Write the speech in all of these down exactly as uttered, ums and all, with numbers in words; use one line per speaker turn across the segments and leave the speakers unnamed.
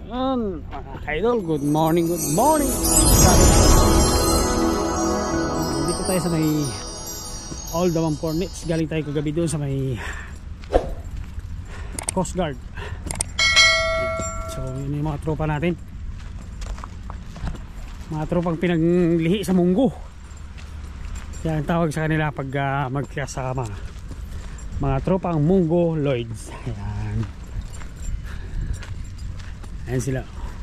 Ayan, mga idol, good morning, good morning. Dito tayo sa may Old Daman Fornits. Galing tayo kagabi doon sa may Coast Guard. So yun yung mga tropa natin, mga tropang pinaglihi sa munggo. Yan tawag sa kanila pag uh, magkasama, mga tropang Munggo Lloyds. Ayan, ayan sila.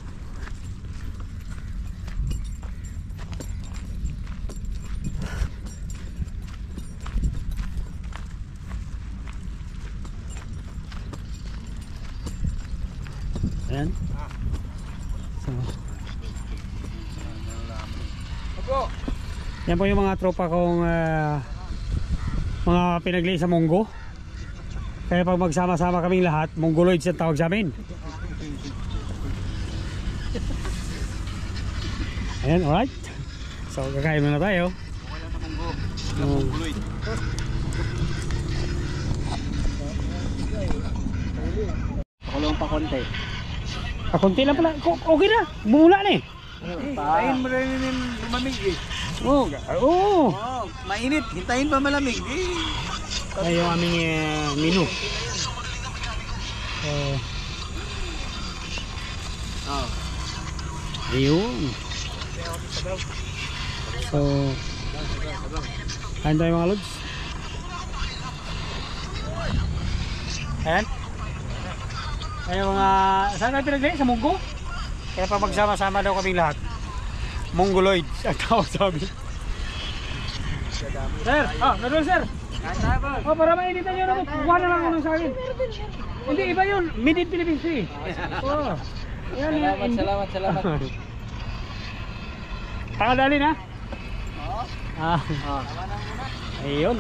Ayan. So, yan po yung mga tropa kong uh, mga pinagli sa Munggo. Kaya pag magsama-sama kaming lahat, Mongoloids ang tawag sa amin. Ayan, alright. So, kakain muna tayo. Um,
Ako lang pa konti.
Pakunti lang pala. Okay na. Bumula na eh.
Hintayin mo rin yung lumamig eh.
Oo. Oo.
Oh, mainit. Hintayin pa malamig eh.
Ay yung aming uh, menu. So,
Oh.
ayun. So, kain tayo mga lods. Ayan. Ayan mga, saan tayo pinagli? Sa Munggo? Kaya pa magsama-sama daw kaming lahat, Mongoloids ang tawag sa amin. Sir, ah, naroon sir. Oh, para mainitan nyo naman, kukuha na lang ako sa akin. Hindi, iba yun, made in Philippines eh. Oh. Ayan,
Salamat,
in-
salamat, salamat.
Takadali na?
Oo.
Ah,
Oh.
ayun.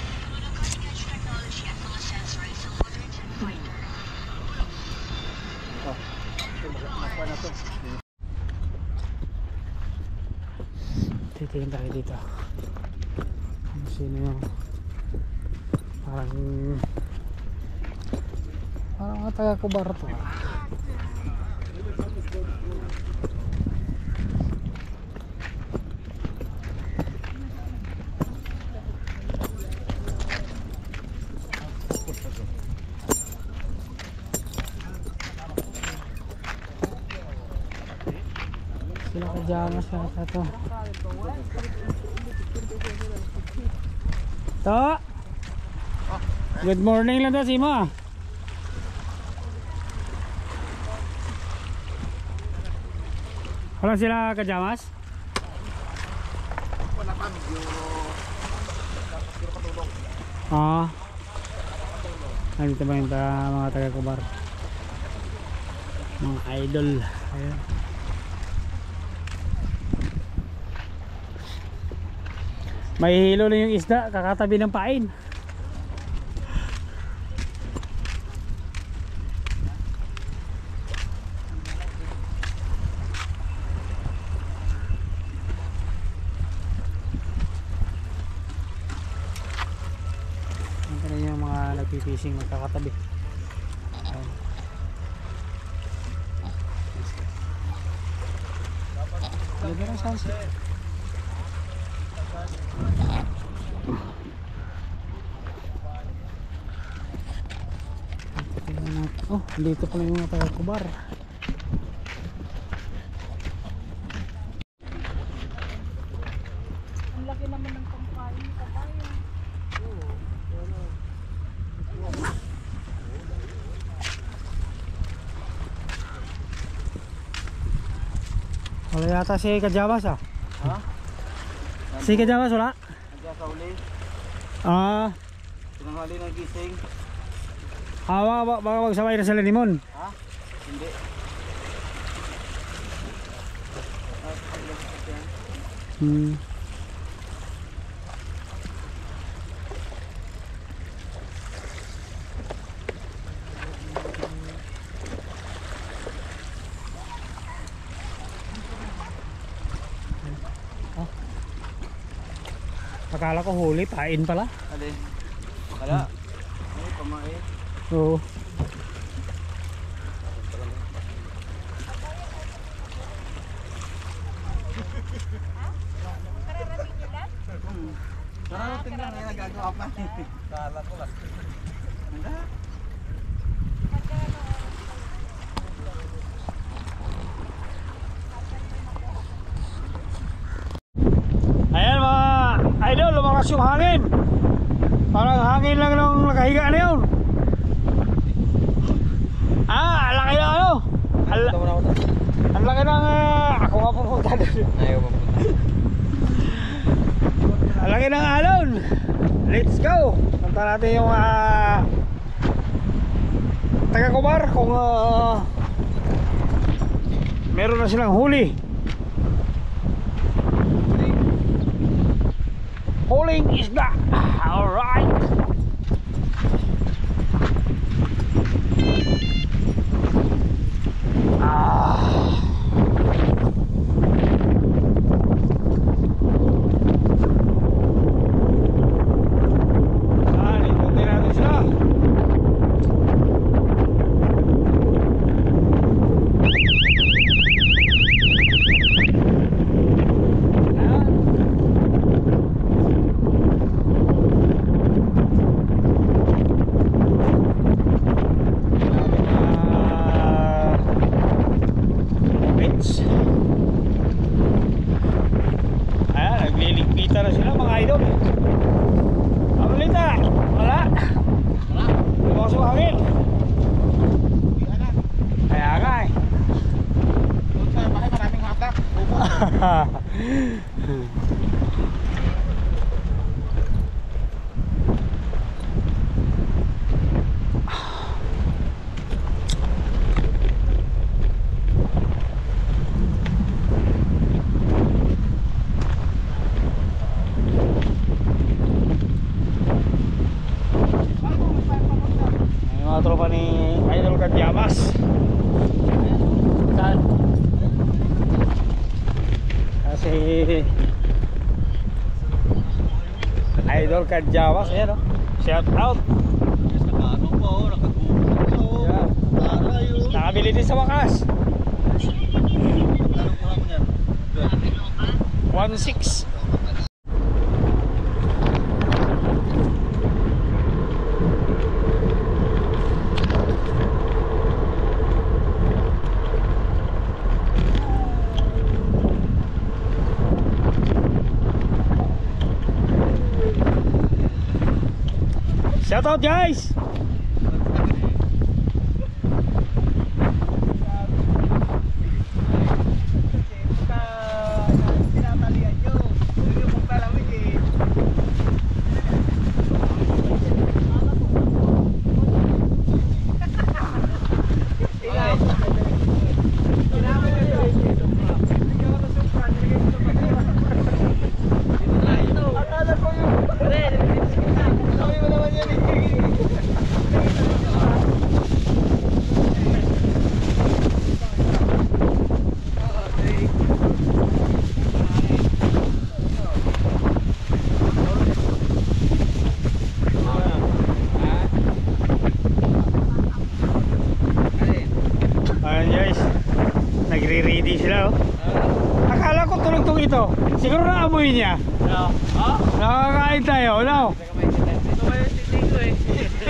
Titingin tayo dito. Kung sino yung parang parang mga taga-Kubar to. Sila kajamas yata to. To. Good morning lang to, Simo. Wala sila kajamas? Ah. Nandito ba yung ta, mga taga-Kubar? Mga idol. Ayan. May hilo lang yung isda, kakatabi ng pain. Ito yung mga nagpipishing magkakatabi. Ayan. Lagyan ng sunset. Oh, dito pala yung mga taga-Kubar.
Ang laki naman ng pampain sa bayan.
Wala yata si Kajawas ah.
Ha?
Si Kajawas wala?
Nandiyan sa uli.
Ah,
Tinanghali ng gising.
hawa ba baka magsabay na sila ni Mon.
Ha? Hindi.
Hmm. Oh. Akala ko huli, pain pala.
Alin? Wala. Ay, pamain.
Oo.
Papa. Kala ko last. Handa.
Ayan mga idol, lumakas yung hangin. Parang hangin lang nung nakahiga na yun. Ah, ang laki na ano. Ang,
Ito muna ako to.
ang laki ng uh, ako nga pupunta doon.
Ayaw pa punta.
Ang laki ng alon. Let's go. Punta natin yung uh, taga-Kumar kung uh, meron na silang huli. Huling isda. Alright. Ah. Ah, ikutin natin sila. Ayan, nagliligpita na sila mga idol. Ang lita, wala. Wala. Lumakas yung hangin. Kaya nga eh.
Doon sa bahay maraming hatak.
Yung mga tropa ni Idol Kadyamas. Saan? Kasi Idol Kadyamas, ayan o. Shout out.
Ano pa oh, nakagubo.
Yeah.
Taray oh.
Nakabili din sa wakas.
Ano po ako niyan?
one six. Shout out guys.
Tinatalian nyo. Hindi mo palamig eh.
Ayan guys, nagre-ready sila oh. Akala ko tulog-tong ito. Siguro naamoy niya.
Ha?
Nakakain tayo, no?
Ito ba yung titing ko eh?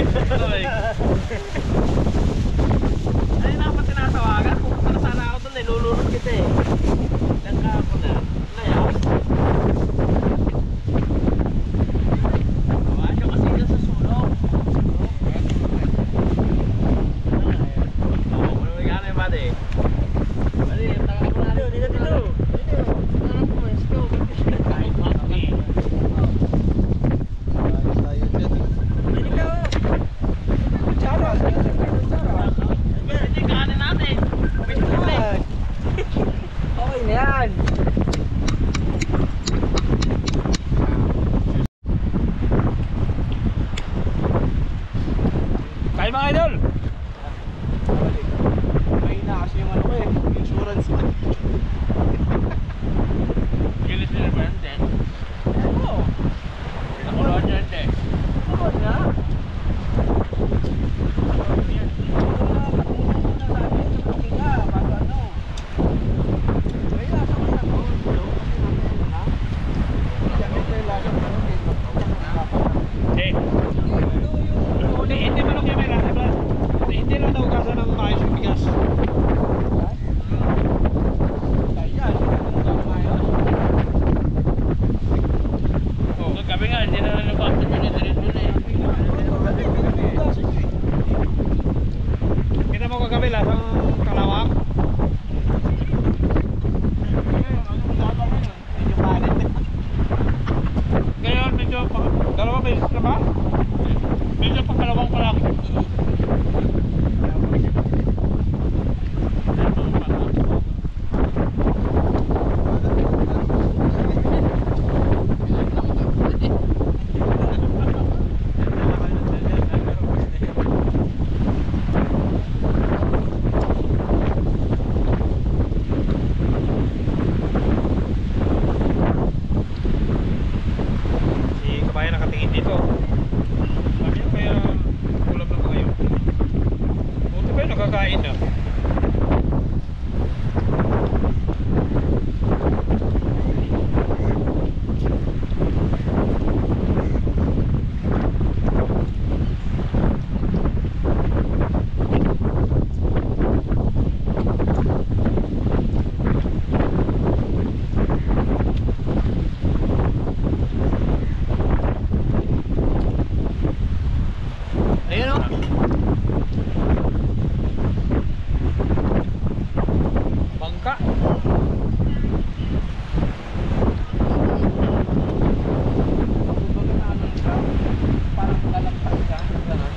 Ay, napat tinatawagan. Pupunta na sana ako doon eh. Lulunod kita eh. Langka ako na. Layas. Tawa siya kasi dyan sa sulong. Oo, kung may gana yung bade. Bade, taga ko na. Dito, dito, dito. Taga ko, let's go. Kahit pa kami. Ayos tayo dyan. Hindi ka. Tsara.
mo kagabi lasang kalawang.
Medyo palit.
Ngayon medyo pa- dalawa beses na ba? Medyo pagkalawang pa lang. Si kabayan nakatingin dito. Sabi niya kaya ulam lang kayo. Buti ba yun nakakain na?
Ayun o.
Bangka.
Parang kalampas ka. Ganon.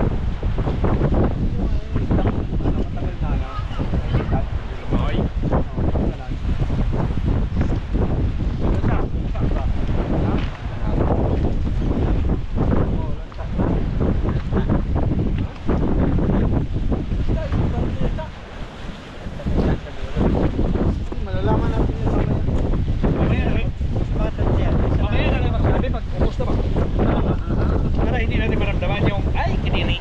Matagal na lang.
Ay.
Malalaman natin yung mamaya.
Mamaya, eh.
Bata siya.
Mamaya na lang magsabi pag ubos na ba? Para hindi natin maramdaman yung ay kinini.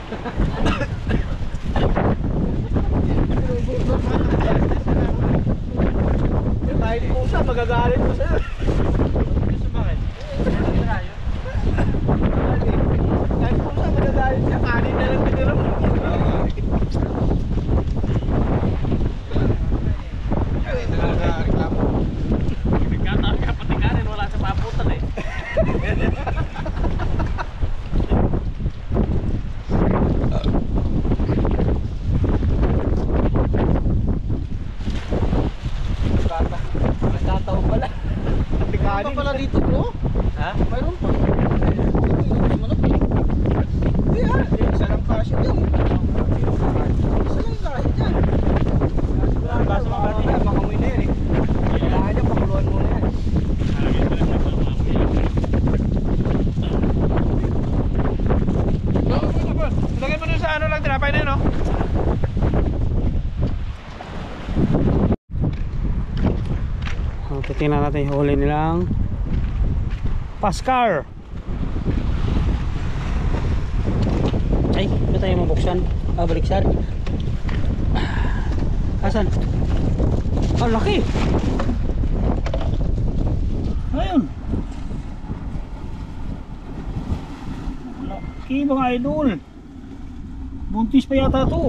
Kahit pusa, magagalit mo sa'yo. Gusto bakit? Kahit pusa, magagalit siya. Kanin na lang tinira mo. Nagkataon ka pati kanin, wala sa paputan eh. Nagkataon pala. Pati kanin.
Ano pala dito bro?
Ha?
Mayroon pa. Hindi manok. Hindi ah. Isa lang kasi dyan. Isa lang kahit dyan.
Basta mabati ka, makamoy na yun eh. Kailangan niya, pakuluan muna yan.
Lagay mo dun sa ano lang, tinapay na yun, no? Oh, titingnan natin yung huli nilang Paskar. Ay, ito tayo mabuksan. Ah, baliksad. Asan? Oh, laki! Ayun. Laki mga idol. Buntis pa yata to.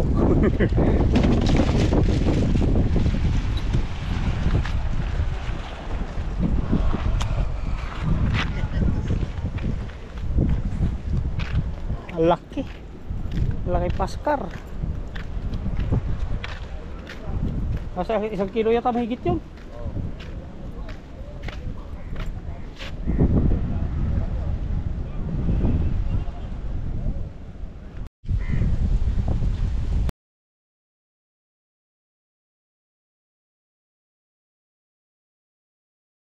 Laki. Laki Paskar. Nasa isang kilo yata mahigit yun.